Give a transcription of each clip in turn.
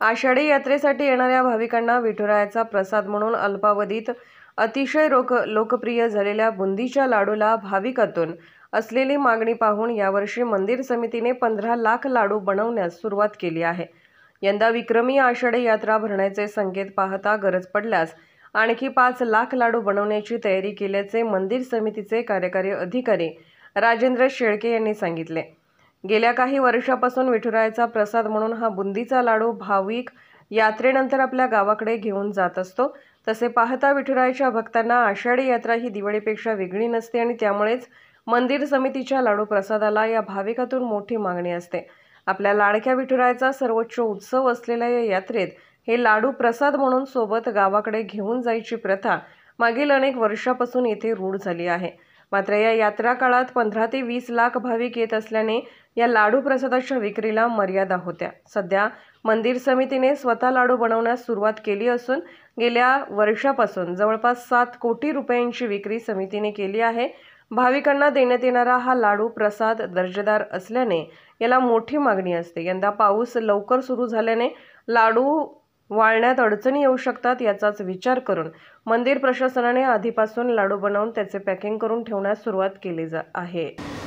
आषाढी यात्रेसाठी येणाऱ्या भाविकांना विठुरायाचा प्रसाद म्हणून अल्पावधीत अतिशय लोकप्रिय झालेल्या बुंदीच्या लाडूला भाविकातून असलेली मागणी पाहून यावर्षी मंदिर समितीने 15 लाख लाडू बनवण्यास सुरुवात केली आहे। यंदा विक्रमी आषाढी यात्रा भरण्याचे संकेत पाहता गरज पडल्यास आणखी 5 लाख लाडू बनवण्याची तयारी केल्याचे मंदिर समितीचे कार्यकारी अधिकारी राजेंद्र शेळके यांनी सांगितले। गेल्या काही वर्षापासून विठुरायाचा प्रसाद म्हणून हा बुंदीचा लाडू भाविक यात्रेनंतर आपल्या गावाकडे घेऊन जात असतो। तसे पाहता विठुरायाच्या भक्तांना आषाढी यात्रा ही दिवाळीपेक्षा वेगळी नसते आणि त्यामुळेच मंदिर समितीच्या लाडू प्रसादाला या भाविकातून मोठी मागणी असते। आपल्या लाडक्या विठुरायाचा सर्वोच्च उत्सव असलेल्या या यात्रेत हे लाडू प्रसाद म्हणून सोबत गावाकडे घेऊन जायची प्रथा मागील अनेक वर्षापासून येथे रूढ झाली आहे। मात्र या यात्रा काळात 15 ते 20 लाख भाविक येत असल्याने या लाडू प्रसादाच्या विक्रीला मर्यादा होत्या। सध्या मंदिर समितीने स्वतः लाडू बनवण्यास सुरुवात केली असून गेल्या वर्षापासून जवळपास 7 कोटी रुपयांची विक्री समितीने केली आहे। भाविकांना देण्यात येणारा हा लाडू प्रसाद दर्जेदार असल्याने याला मोठी मागणी असते। यंदा पाऊस लवकर सुरू झाल्याने लाडू वाळण्यात अडचणी येऊ शकतात, याचाच विचार करून मंदिर प्रशासनाने आधीपासून लाडू बनवून त्याचे पॅकिंग करून ठेवण्यास सुरुवात केली आहे।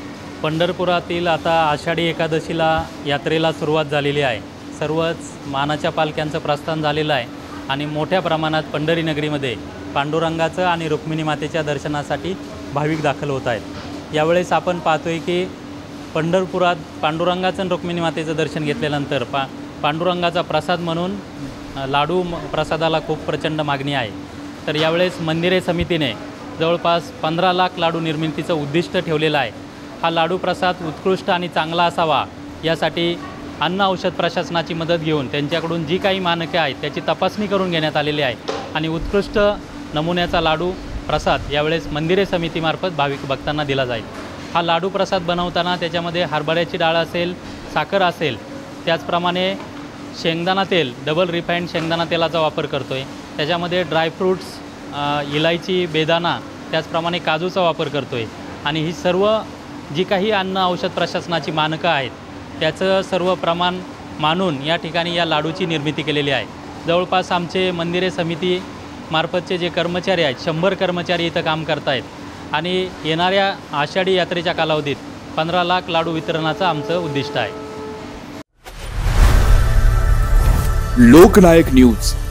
पंढरपुरातील आता आषाढी एकादशीला यात्रेला सुरुवात झालेली आहे। सर्वच मानाच्या पालख्यांचं प्रस्थान झालेलं आहे आणि मोठ्या प्रमाणात पंढरी नगरीमध्ये पांडुरंगाचं आणि रुक्मिणी मातेच्या दर्शनासाठी भाविक दाखल होत आहेत। यावेळेस आपण पाहतोय की पंढरपुरात पांडुरंगाचं आणि रुक्मिणी मातेचं दर्शन घेतल्यानंतर पांडुरंगाचा प्रसाद म्हणून लाडू प्रसादाला खूप प्रचंड मागणी आहे। तर यावेळेस मंदिरे समितीने जवळपास 15 लाख लाडू निर्मितीचं उद्दिष्ट ठेवलेलं आहे। हा लाडू प्रसाद उत्कृष्ट आणि चांगला असावा यासाठी अन्न औषध प्रशासनाची मदत घेऊन त्यांच्याकडून जी काही मानके आहेत त्याची तपासणी करून घेण्यात आलेली आहे आणि उत्कृष्ट नमुन्याचा लाडू प्रसाद यावेळेस मंदिरे समितीमार्फत भाविक भक्तांना दिला जाईल। हा लाडू प्रसाद बनवताना त्याच्यामध्ये हरभऱ्याची डाळ असेल, साखर असेल, त्याचप्रमाणे शेंगदाणा तेल, डबल रिफाइंड शेंगदाणा तेलाचा वापर करतो आहे। त्याच्यामध्ये ड्रायफ्रूट्स, इलायची, बेदाणा, त्याचप्रमाणे काजूचा वापर करतो आहे आणि ही सर्व जी काही अन्न औषध प्रशासनाची मानकं आहेत त्याचं सर्व प्रमाण मानून या ठिकाणी या लाडूची निर्मिती केलेली आहे। जवळपास आमचे मंदिरे समिती मार्फतचे जे कर्मचारी आहेत 100 कर्मचारी इथं काम करत आहेत आणि येणाऱ्या आषाढी यात्रेच्या कालावधीत 15 लाख लाडू वितरणाचं आमचं उद्दिष्ट आहे। लोकनायक न्यूज